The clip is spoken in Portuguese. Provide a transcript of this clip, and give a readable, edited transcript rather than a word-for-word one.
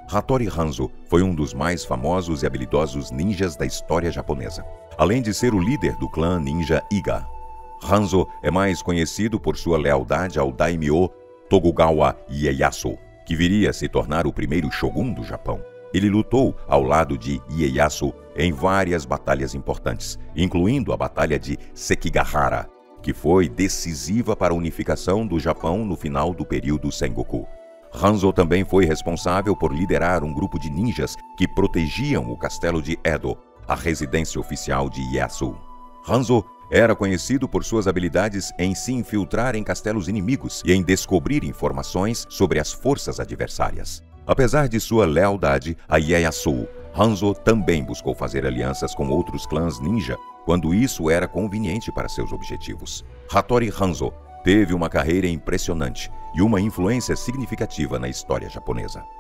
Hattori Hanzo foi um dos mais famosos e habilidosos ninjas da história japonesa, além de ser o líder do clã ninja Iga. Hanzo é mais conhecido por sua lealdade ao daimyo Tokugawa Ieyasu, que viria a se tornar o primeiro shogun do Japão. Ele lutou ao lado de Ieyasu em várias batalhas importantes, incluindo a Batalha de Sekigahara, que foi decisiva para a unificação do Japão no final do período Sengoku. Hanzo também foi responsável por liderar um grupo de ninjas que protegiam o castelo de Edo, a residência oficial de Ieyasu. Hanzo era conhecido por suas habilidades em se infiltrar em castelos inimigos e em descobrir informações sobre as forças adversárias. Apesar de sua lealdade a Ieyasu, Hanzo também buscou fazer alianças com outros clãs ninja quando isso era conveniente para seus objetivos. Hattori Hanzo teve uma carreira impressionante e uma influência significativa na história japonesa.